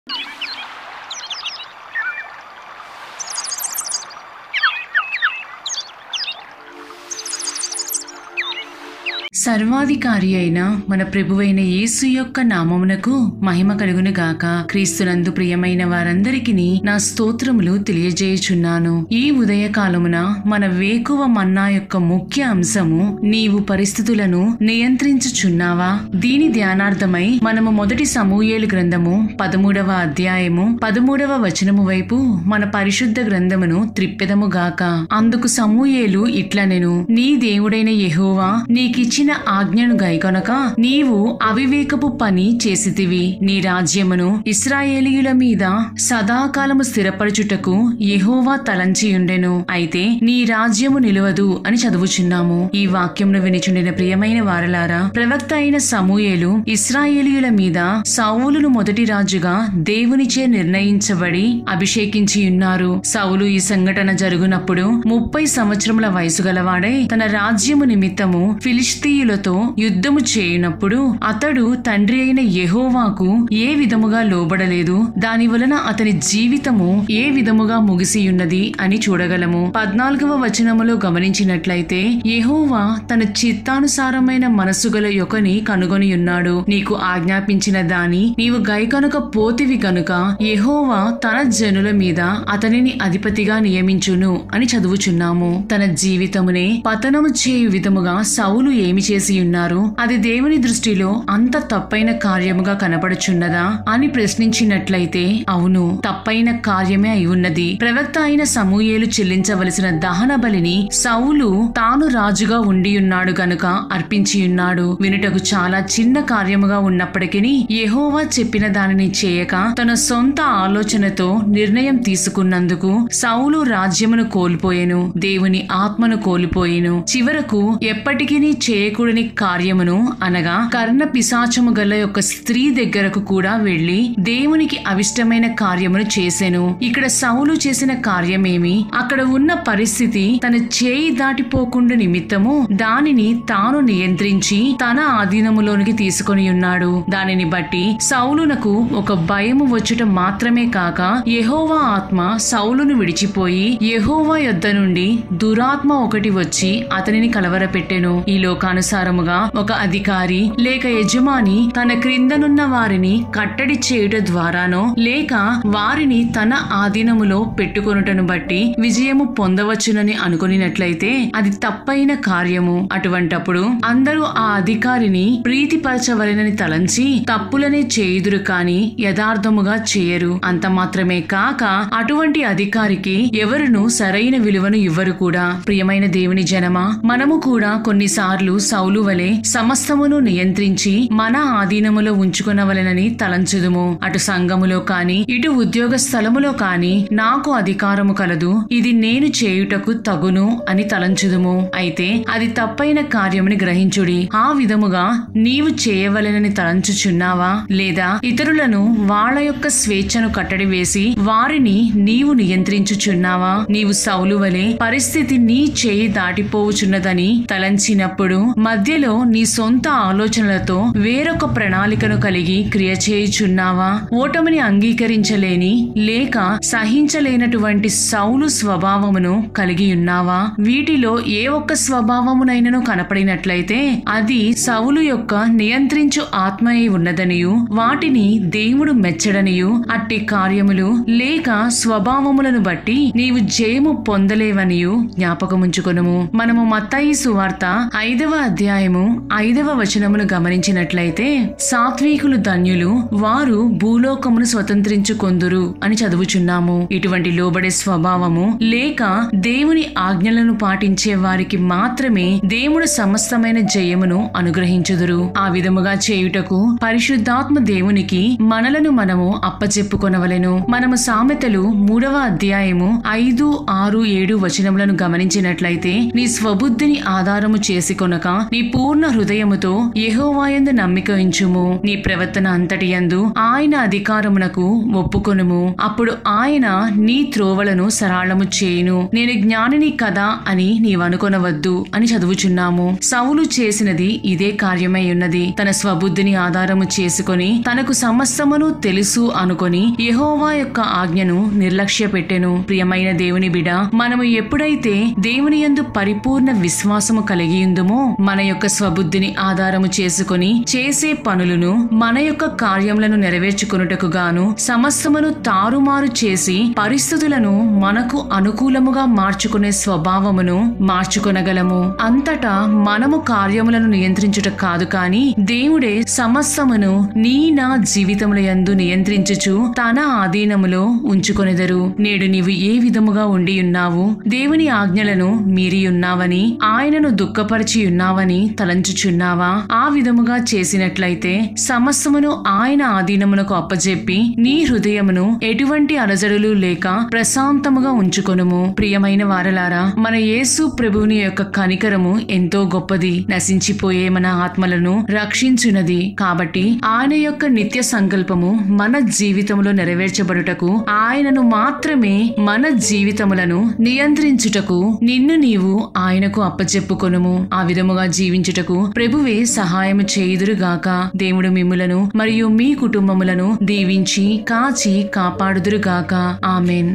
సర్వాధికారి అయిన మన ప్రభువైన యేసు యొక్క నామమునకు మహిమ కలుగును గాక. క్రీస్తునందు ప్రియమైన వారందరికీ నా స్తోత్రములు తెలియజేయుచున్నాను. ఈ ఉదయకాలమున మన వేకువ మన్నా యొక్క ముఖ్య అంశము, నీవు పరిస్థితులను నియంత్రించుచున్నావా? దీని ధ్యానార్థమై మనము మొదటి సమూయేలు గ్రంథము 13వ అధ్యాయము 13వ వచనము వైపు మన పరిశుద్ధ గ్రంథమును త్రిప్పెదము గాక. అందుకు సమూయేలు ఇట్లనెను, నీ దేవుడైన యెహోవా నీకిచ్చిన ఆజ్ఞను గైకొనక నీవు అవివేకపు పని చేసితివి. నీ రాజ్యమును ఇశ్రాయేలీయుల మీద సదాకాలము స్థిరపరచుటకు యెహోవా తలంచియుండెను. అయితే నీ రాజ్యము నిలువదు అని చదువుచున్నాము. ఈ వాక్యమును వినిచుండిన ప్రియమైన వారలారా, ప్రవక్త అయిన సమూయేలు ఇశ్రాయేలీయుల మీద సౌలును మొదటి రాజుగా దేవునిచే నిర్ణయించబడి అభిషేకించి ఉన్నారు. సౌలు ఈ సంఘటన జరుగునప్పుడు 30 సంవత్సరముల వయసు గలవాడై తన రాజ్యము నిమిత్తము ఫిలిష్తీయులతో యుద్ధము చేయునప్పుడు అతడు తండ్రి అయిన యెహోవాకు ఏ విధముగా లోబడలేదు. దాని వలన అతని జీవితము ఏ విధముగా ముగిసియున్నది అని చూడగలము. 14వ వచనములో గమనించినట్లయితే, యెహోవా తన చిత్తానుసారమైన మనస్సు గల యొకని కనుగొని ఉన్నాడు. నీకు ఆజ్ఞాపించిన దాని నీవు గైకొనక పోతివి గనుక యెహోవా తన జనుల మీద అతనిని అధిపతిగా నియమించును అని చదువుచున్నాము. తన జీవితమునే పతనము చేయు విధముగా సౌలు ఏమి చేసి ఉన్నారు? అది దేవుని దృష్టిలో అంత తప్పైన కార్యముగా కనపడుచున్నదా అని ప్రశ్నించినట్లయితే, అవును, తప్పైన కార్యమే అయి ఉన్నది. ప్రవక్త అయిన సమూయేలు చెల్లించవలసిన దహన బలిని సౌలు తాను రాజుగా ఉండి ఉన్నాడు గనుక అర్పించి ఉన్నాడు. వినుటకు చాలా చిన్న కార్యముగా ఉన్నప్పటికీ యెహోవా చెప్పిన దానిని చేయక తన సొంత ఆలోచనతో నిర్ణయం తీసుకున్నందుకు సౌలు రాజ్యమును కోల్పోయెను, దేవుని ఆత్మను కోల్పోయెను. చివరకు ఎప్పటికీ చేయకూడని కార్యమును అనగా కర్ణ పిశాచము గల యొక్క స్త్రీ దగ్గరకు కూడా వెళ్లి దేవునికి అవిష్టమైన కార్యమును చేసెను. ఇక్కడ సౌలు చేసిన కార్యమేమి? అక్కడ ఉన్న పరిస్థితి తన చేయి దాటిపోకుండా నిమిత్తము దానిని తాను నియంత్రించి తన ఆధీనములోనికి తీసుకొని ఉన్నాడు. దానిని బట్టి సౌలునకు ఒక భయము వచ్చుట మాత్రమే కాక యెహోవా ఆత్మ సౌలును విడిచిపోయి యెహోవా యొద్ద నుండి దురాత్మ ఒకటి వచ్చి అతనిని కలవరపెట్టెను. ఈ లోకానుసారముగా ఒక అధికారి లేక యజమాని తన క్రిందనున్న వారిని కట్టడి చేయుట ద్వారానో లేక వారిని తన ఆధీనములో పెట్టుకొనుటను బట్టి విజయము పొందవచ్చునని అనుకున్నట్లయితే అది తప్పైన కార్యము. అటువంటప్పుడు అందరూ ఆ అధికారిని ప్రీతిపరచవలెనని తలంచి తప్పులనే చేయుదురు కాని యథార్థముగా చేయరు. అంత మాత్రమే కాక అటువంటి అధికారికి ఎవరును సరైన విలువను ఇవ్వరు కూడా. ప్రియమైన దేవుని జనమా, మనము కూడా కొన్నిసార్లు సౌలు వలె సమస్తమును నియంత్రించి మన ఆధీనములో ఉంచుకొనవలెనని తలంచుదుము. అటు సంఘములో కాని ఇటు ఉద్యోగ స్థలములో కాని నాకు అధికారము కలదు, ఇది నేను చేయుటకు తగును అని తలంచుదుము. అయితే అది తప్పైన కార్యముని గ్రహించుడి. ఆ విధముగా నీవు చేయవలెనని తలంచుచున్నావా? లేదా ఇతరులను వాళ్ళ యొక్క స్వేచ్ఛను కట్టడి వేసి వారిని నీవు నియంత్రించుచున్నావా? నీవు సౌలు వలె పరిస్థితి నీ చేయి దాటిపోవుచున్నదని తలంచినప్పుడు మధ్యలో నీ సొంత ఆలోచనలతో వేరొక ప్రణాళికను కలిగి క్రియ చేయుచున్నావా? ఓటమిని అంగీకరించలేని లేక సహించలేనటువంటి సౌలు స్వభావమును కలిగి ఉన్నావా? వీటిలో ఏ ఒక్క స్వభావమునైనను కనపడినట్లయితే అది సౌలు యొక్క నియంత్రించు ఆత్మ అయి ఉన్నదనియు వాటిని దేవుడు మెచ్చడనియు అట్టి కార్యములు లేక స్వభావములను బట్టి నీవు జయము పొందలేవనియు జ్ఞాపకముంచుకొనుము. మనము మత్తయి సువార్త 5వ అధ్యాయము 5వ వచనమును గమనించినట్లయితే, సాత్వికులు ధన్యులు, వారు భూలోకమును స్వతంత్రించుకొందురు అని చదువుచున్నాము. ఇటువంటి లోబడే స్వభావము లేక దేవుని ఆజ్ఞలను పాటించే వారికి మాత్రమే దేవుడు సమస్తమైన జయమును అనుగ్రహించుదురు. ఆ విధముగా చేయుటకు పరిశుద్ధాత్మ దేవునికి మనలను మనము అప్పచెప్పుకొనవలెను. మనము సామెతలు 3వ అధ్యాయము 5, 6, 7 వచనములను గమనించినట్లయితే, నీ స్వబుద్ధిని ఆధారము చేసి కొనక నీ పూర్ణ హృదయముతో యెహోవాయందు నమ్మిక ఉంచుము. నీ ప్రవర్తన అంతటి యందు ఆయన అధికారమునకు ఒప్పుకొనుము. అప్పుడు ఆయన నీ త్రోవలను సరళము చేయును. నేను జ్ఞానిని కదా అని నీవనుకొనవద్దు అని చదువుచున్నాము. సౌలు చేసినది ఇదే కార్యమై ఉన్నది. తన స్వబుద్ధిని ఆధారము చేసుకొని తనకు సమస్తమును తెలుసు అనుకొని యెహోవా యొక్క ఆజ్ఞను నిర్లక్ష్య పెట్టెను. ప్రియమైన దేవుని బిడ, మనము ఎప్పుడైతే దేవుని యందు పరిపూర్ణ విశ్వాసము కలిగి ఉందుమో మన యొక్క స్వబుద్ధిని ఆధారము చేసుకొని చేసే పనులను మన యొక్క కార్యములను నెరవేర్చుకొనుటకు గాను సమస్తమును తారుమారు చేసి పరిస్థితులను మనకు అనుకూలముగా మార్చుకునే స్వభావమును మార్చుకొనగలము. అంతటా మనము కార్యములను నియంత్రించుట కాదు కాని దేవుడే సమస్తమును నా జీవితముల యందు నియంత్రించుచు తన ఆధీనములో ఉంచుకొనెదరు. నేడు నీవు ఏ విధముగా ఉండి ఉన్నావు? దేవుని ఆజ్ఞలను మీరి ఉన్నావని, ఆయనను దుఃఖపరిచి ఉన్నావని తలంచుచున్నావా? ఆ విధముగా చేసినట్లయితే సమస్తమును ఆయన ఆధీనమునకు అప్పజెప్పి నీ హృదయమును ఎటువంటి అలజడులు లేక ప్రశాంతముగా ఉంచుకొనుము. ప్రియమైన వారలారా, మన యేసు ప్రభువుని యొక్క కనికరము ఎంతో గొప్పది. నశించిపోయే మన ఆత్మలను రక్షించున్నది. కాబట్టి ఆయన యొక్క నిత్య సంకల్పము మన జీవితంలో నెరవేర్చబడుటకు, ఆయనను మాత్రమే మన జీవితములను నియంత్రించుటకు నిన్ను నీవు ఆయనకు అప్పచెప్పుకొనుము. ఆ విధముగా జీవించుటకు ప్రభువే సహాయము చేయుదురుగాక. దేవుడు మిమ్ములను మరియు మీ కుటుంబములను దీవించి కాచి కాపాడుదురుగాక. ఆమేన్.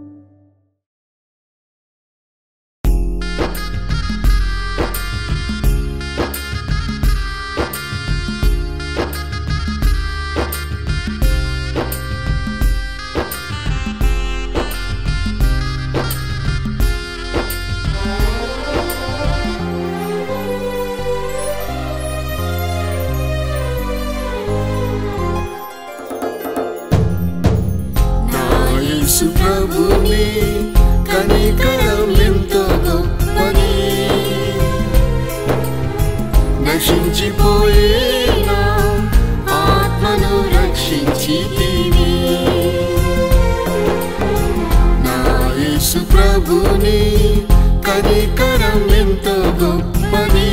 ప్రభుని కనికరం ఎంతో గొప్పది. నశించిపోయేనా ఆత్మను రక్షించితివి. నా యేసు ప్రభుని కనికరం ఎంతో గొప్పది.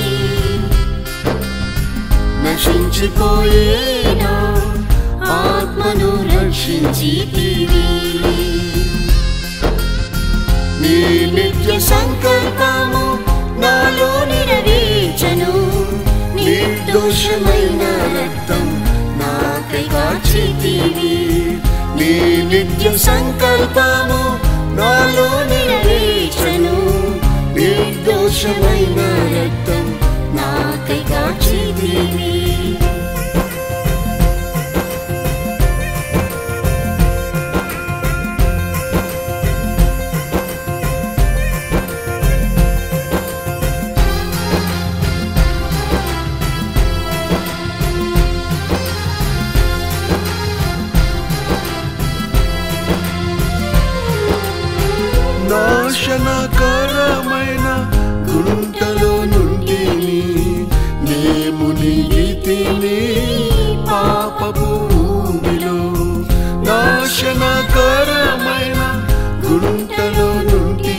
నశించిపోయేనా ఆత్మను రక్షించితివి. నీ నిత్య సంకల్పము నాలో నెరవేర్చెను. నిర్దోషమైన రక్తం నాకై కార్చితివి. నీ నిత్య సంకల్పము నాలో నెరవేర్చెను. నిర్దోషమైన రక్తం నాకై కార్చితివి. నాశనకరమైన గుంటలో నుండి మునిగితిని పాపపు ఊబిలో. నాశనకరమైన గుంటలో నుండి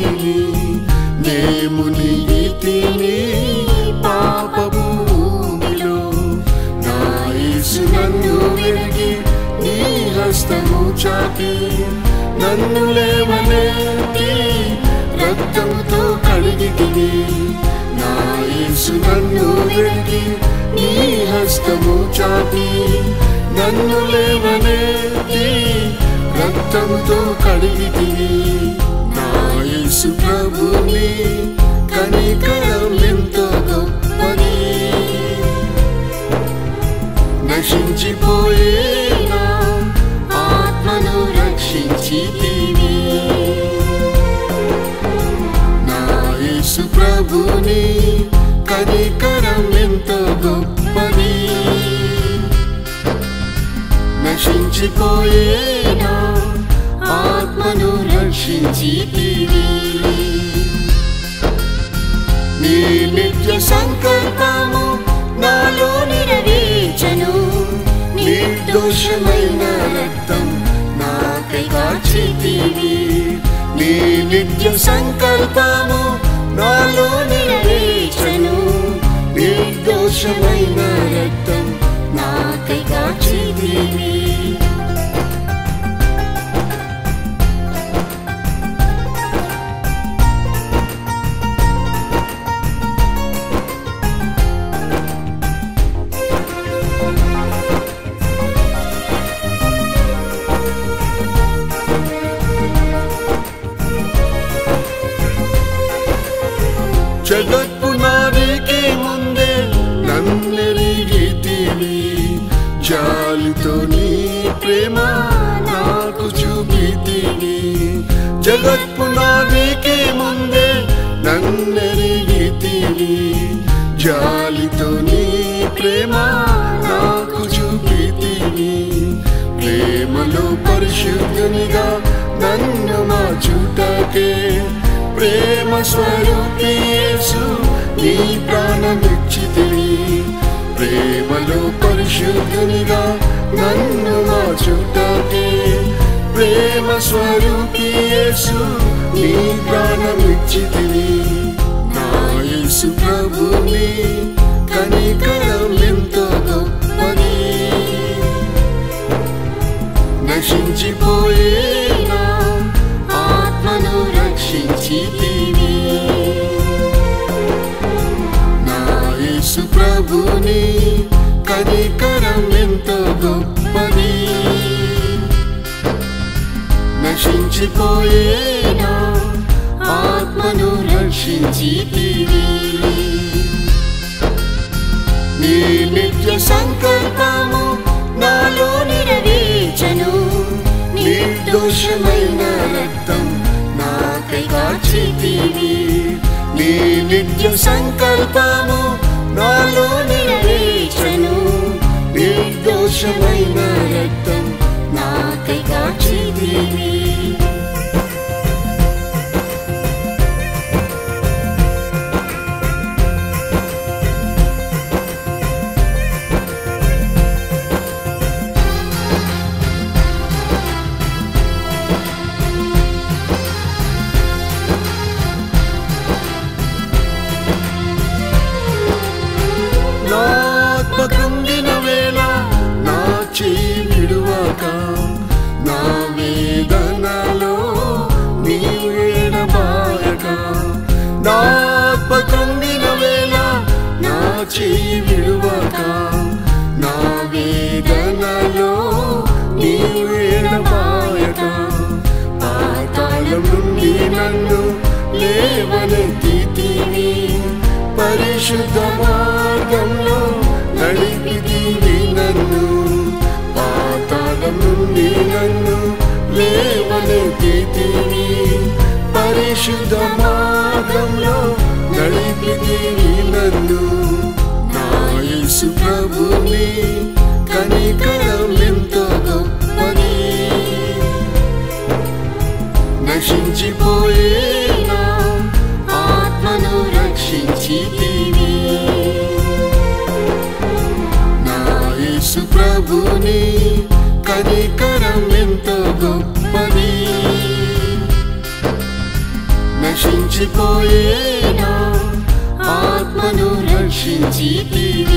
మునిగితిని పాపపు ఊబిలో. నా యేసు నన్ను వెలిగి నీ హస్తము చాపి నన్ను లేవనెత్తి రక్తముతో కడిగితివి. నా యేసు నన్ను వెలిగి నీ హస్తము చాపి నన్ను లేవనెత్తి రక్తముతో కడిగితివి. నా యేసు ప్రభుని కనికరం ఎంతో గొప్పది. నశించిపోయేనా ఆత్మను రక్షించితివి. నా యేసు ప్రభుని కనికరం ఎంతో గొప్పది. నశించిపోయేనా ఆత్మను రక్షించితివి. నీ నిత్య సంకల్పము నాలో నెరవేర్చెను. నిర్దోషమైన రక్తం నాకై కార్చితివి. నీ నిత్య సంకల్పము నాలో నెరవేర్చెను. నిర్దోషమైన రక్తం నాకై కాచితివి జగత్పునాదికి ముందే నన్నెరిగితివి జాలితో నీ ప్రేమ నాకు చూపితివి జగత్పునాదికి ముందే నన్నెరిగితివి జాలితో నీ ప్రేమ నాకు చూపితివి ప్రేమలో పరిశుద్ధునిగా నన్ను మార్చుటకే ప్రేమ స్వరూపి యేసు నీ ప్రాణమిచ్చితివి ప్రేమలో పరిశుద్ధునిగా నన్ను మార్చుటకే ప్రేమ స్వరూపి యేసు నీ ప్రాణమిచ్చితివి నా యేసు ప్రభుని కనికరం ఎంతో గొప్పది నశించిపోయే నా ఆత్మను రక్షించితివి నా యేసు ప్రభుని కనికరం ఎంతో గొప్పది నశించిపోయే నా ఆత్మను రక్షించితివి నీ నిత్య సంకల్పము నాలో నెరవేర్చెను నిర్దోషమైన రక్తం నాకై కాచితివి నీ నిత్య సంకల్పము నాలో నెరవేర్చెను నిర్దోషమైన రక్తం నాకై కాచితివి కృంగిన వేళ నా చేయి విడువక నా వేదనలో నీవు ఎడబాయక నా కృంగిన వేళ నా చేయి విడువక నా వేదనలో నీవు ఎడబాయక పాతాళం నుండి నన్ను లేవనెత్తితివి పరిశుద్ధ మార్గంలో నడిపితివి నన్ను పాతాళం నుండి నన్ను లేవనెత్తితివి పరిశుద్ధ మార్గంలో నడిపితివి నన్ను నా యేసు ప్రభుని కనికరం ఎంతో గొప్పది నశించిపోయే నా ఆత్మను రక్షించితివి నా యేసు ప్రభుని కనికరం ఎంతో గొప్పది నశించిపోయే నా ఆత్మను రక్షించితివి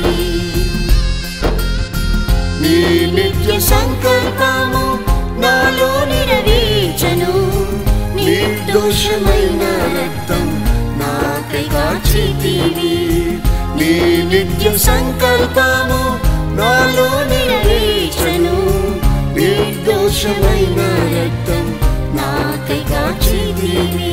నీ నిత్య సంకల్పము నాలో నెరవేర్చెను నిర్దోషమైన రక్తం నాకై కాచితివి నీ నిత్య సంకల్పము నాలో నెరవేర్చెను నిర్దోషమైన రక్తం నాకై కాచితివి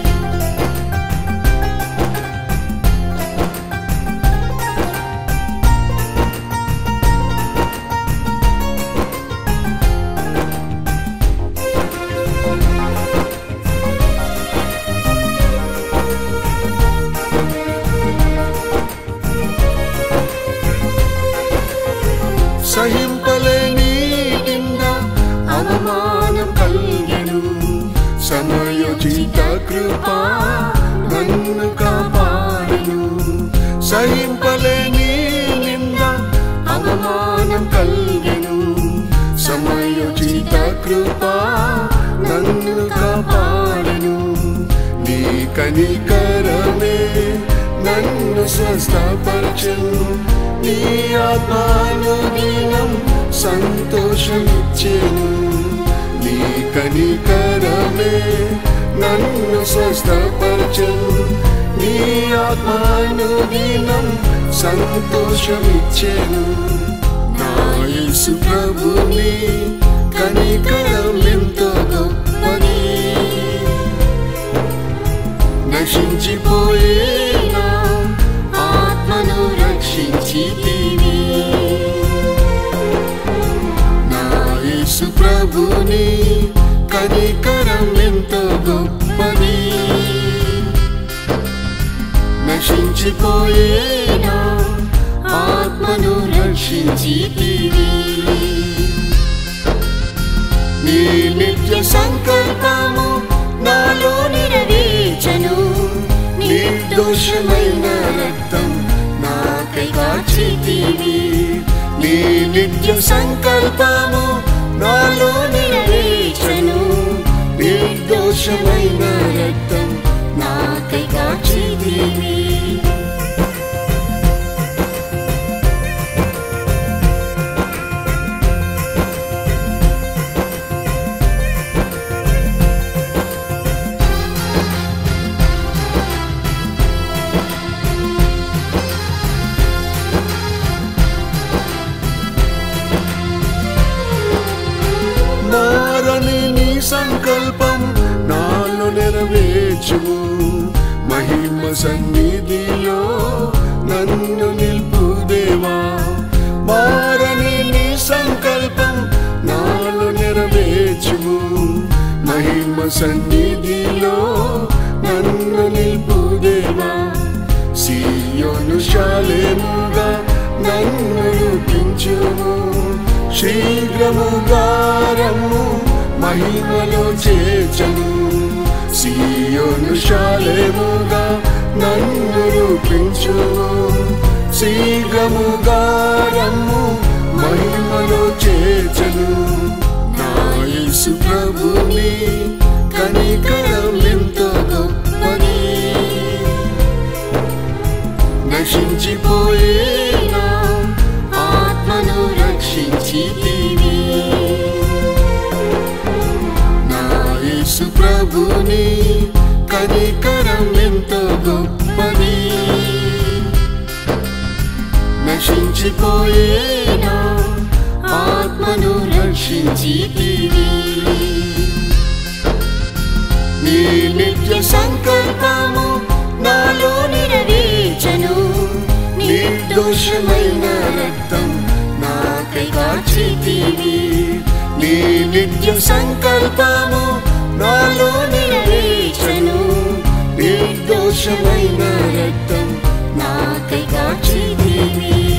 సహింపలేని నింద అవమానం కలిగెను సమయోచిత కృప నన్ను కాపాడెను సహింపలేని నింద అవమానం కలిగెను సమయోచిత కృప నన్ను కాపాడెను నీ కనికరమే నన్ను స్వస్థపరచెను నీ ఆత్మానుదినం సంతోషమిచ్చెను నీ కనికరమే నన్ను స్వస్థపరచెను నీ ఆత్మానుదినం సంతోషమిచ్చెను నా యేసు ప్రభుని కనికరం ఎంతో గొప్పది నశించిపోయేనా ఆత్మను రక్షించితివి నా యేసు ప్రభుని కనికరం ఎంతో గొప్పది నశించిపోయేనా ఆత్మను రక్షించితివి నీ నిత్య సంకల్పము నాలో నెరవేర్చెను నిర్దోషమైన రక్తం నాకై కార్చితివి నీ నిత్య సంకల్పము నాలో నెరవేర్చెను నిర్దోషమైన రక్తం నాకై కార్చితివి మారని నీ సంకల్పం నాలో నెరవేర్చుము మహిమ సన్నిధిలో నన్ను నిల్పు దేవా మారని నీ సంకల్పం నాలో నెరవేర్చుము మహిమ సన్నిధిలో నన్ను నిల్పు దేవా సీయోను శాలేముగా నన్ను రూపించుము శీఘ్రముగా రమ్ము మహిమలో చేర్చను సీయోను శాలేముగా నన్ను రూపించుము శీఘ్రముగా రమ్ము మహిమలో చేర్చను నా యేసు ప్రభుని కనికరం ఎంతో గొప్పది నశించిపోయేనా ఆత్మను రక్షించితివి నా యేసు ప్రభుని కనికరం ఎంతో గొప్పది నశించిపోయేనా ఆత్మను రక్షించితివి నీ నిత్య సంకల్పము నాలో నెరవేర్చెను నిర్దోషమైన రక్తం నాకై కార్చితివి నీ నిత్య సంకల్పము నాలో నెరవేర్చెను నిర్దోషమైన రక్తం నాకై కార్చితివి